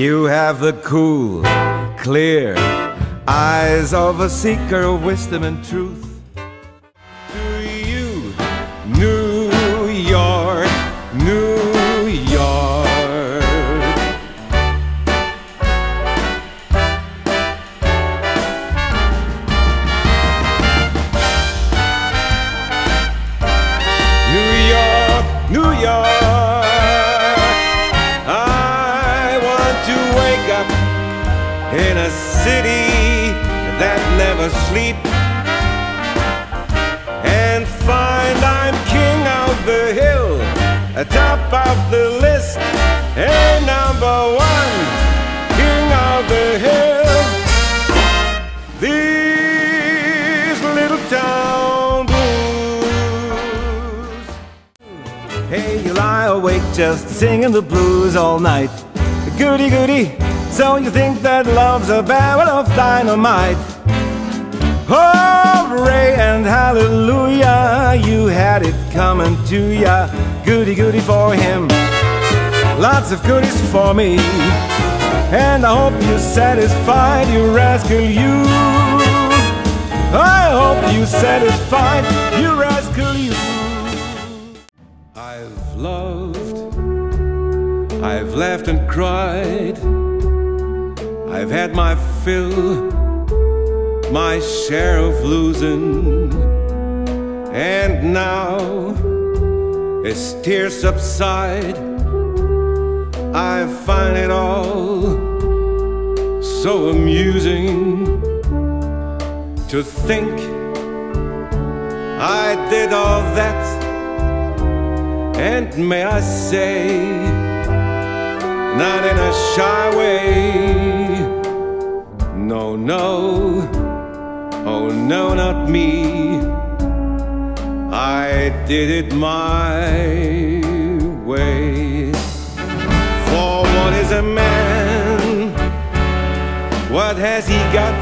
You have the cool, clear eyes of a seeker of wisdom and truth. To you, New York, New York. New York, New York. I want to wake up in a city that never sleep and find I'm king of the hill, atop of the list, and number one, king of the hill. These little town blues. Hey, you lie awake just singing the blues all night. Goody goody. So you think that love's a barrel of dynamite? Hooray and hallelujah, you had it coming to ya. Goody goody for him, lots of goodies for me. And I hope you're satisfied, you rascal you. I hope you're satisfied, you rascal you. I've loved, I've laughed and cried, I've had my fill, my share of losing, and now, as tears subside, I find it all so amusing to think I did all that, and may I say, not in a shy way. No, no, oh no, not me. I did it my way. For what is a man? What has he got?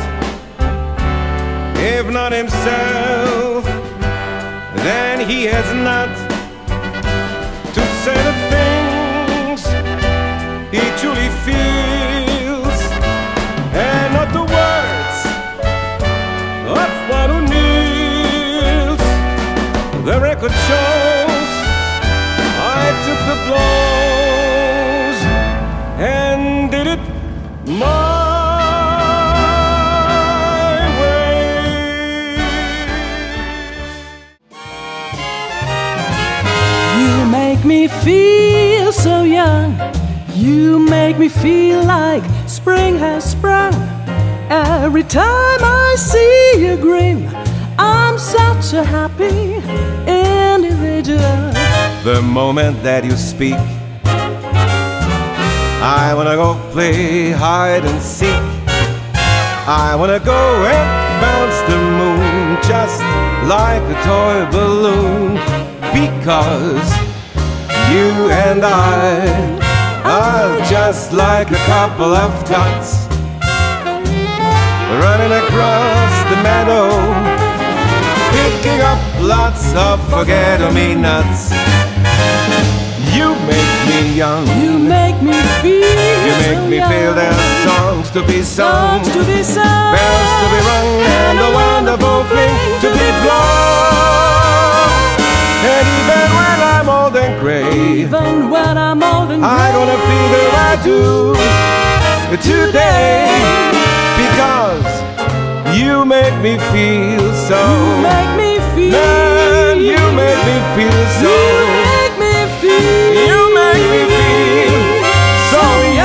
If not himself, then he has not to say the things he truly feels, and not the words of one who kneels. The record shows I took the blows and did it my way. You make me feel so young. You make me feel like spring has sprung. Every time I see you grin, I'm such a happy individual. The moment that you speak, I wanna go play hide and seek. I wanna go and bounce the moon just like a toy balloon, because you and I are just like a couple of tots running across the meadow, picking up lots of forget-me-nots. You make me young. You make me feel. You make me feel there's songs to be sung, bells to be rung, and a wonderful fling to be flung. And even when I'm old and gray, I'm gonna feel that I do today, because you make me feel so. You make me feel. Man, you make me feel so. You make me feel. You make me feel so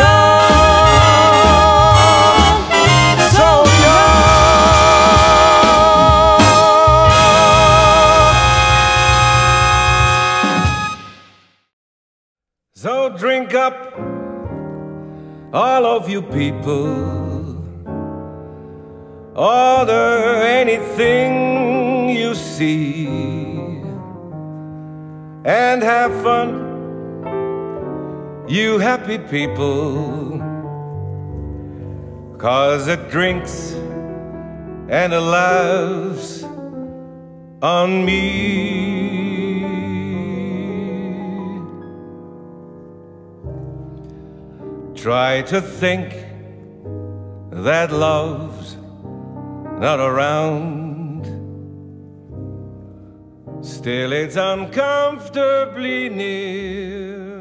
young, so young. So drink up, all of you people. Order anything you see and have fun, you happy people, 'cause the drinks and the laughs on me. try to think that love's not around. Still it's uncomfortably near.